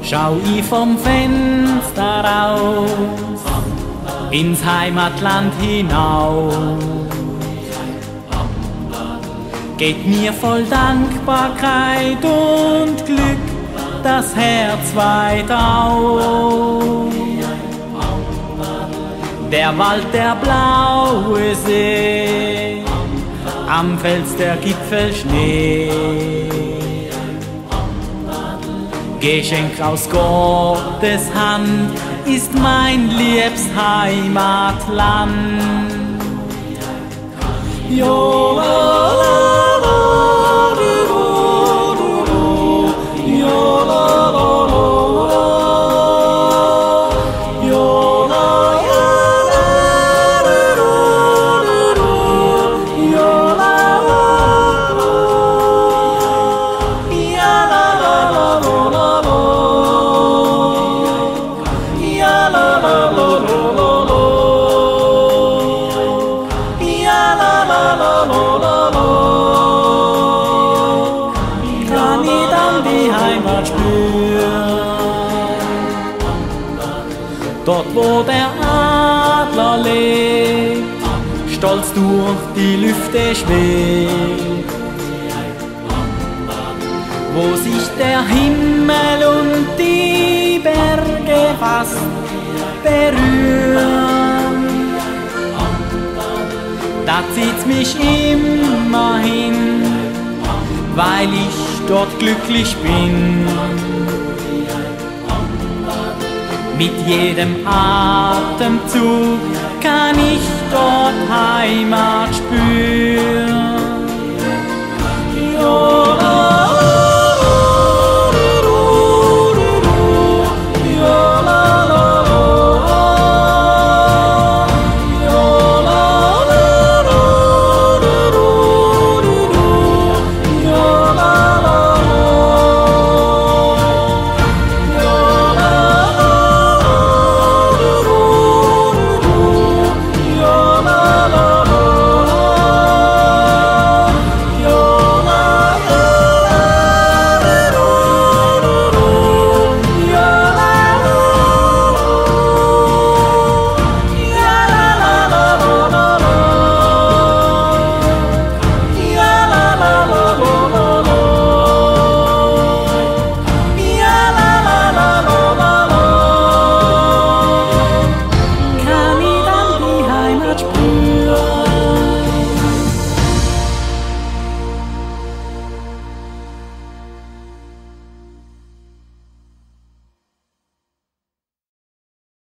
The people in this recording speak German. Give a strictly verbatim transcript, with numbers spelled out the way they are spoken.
Schau ich vom Fenster raus ins Heimatland hinaus, geht mir voll Dankbarkeit und Glück das Herz weit auf. Der Wald, der blaue See, am Fels der Gipfel Schnee, Geschenk aus Gottes Hand ist mein liebes Heimatland. Jo, la, la, la, du, du, du, jo, la, la, la, jo, la, la, du, du, jo, la, la, ja, la, la, la, la, ja, la, la, la, la, la. Kann ich dann die Heimat spüren, dort wo der Adler lebt, stolz durch die Lüfte schwebt, wo sich der Himmel und die Berge fast berühren. Da zieht's mich immer hin, weil ich dort glücklich bin. Mit jedem Atemzug kann ich dort Heimat spüren.